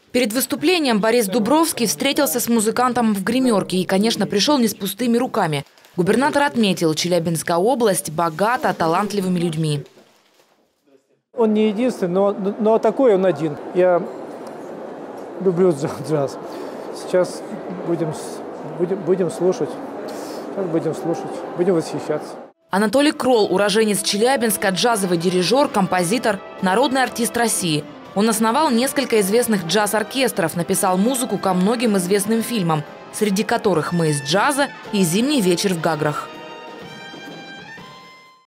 Перед выступлением Борис Дубровский встретился с музыкантом в гримерке и, конечно, пришел не с пустыми руками. Губернатор отметил, Челябинская область богата талантливыми людьми. Он не единственный, но такой он один. Я люблю джаз. Сейчас будем слушать. Сейчас будем слушать, будем восхищаться. Анатолий Кролл, уроженец Челябинска, джазовый дирижер, композитор, народный артист России. Он основал несколько известных джаз-оркестров, написал музыку ко многим известным фильмам, среди которых «Мы из джаза» и «Зимний вечер в Гаграх».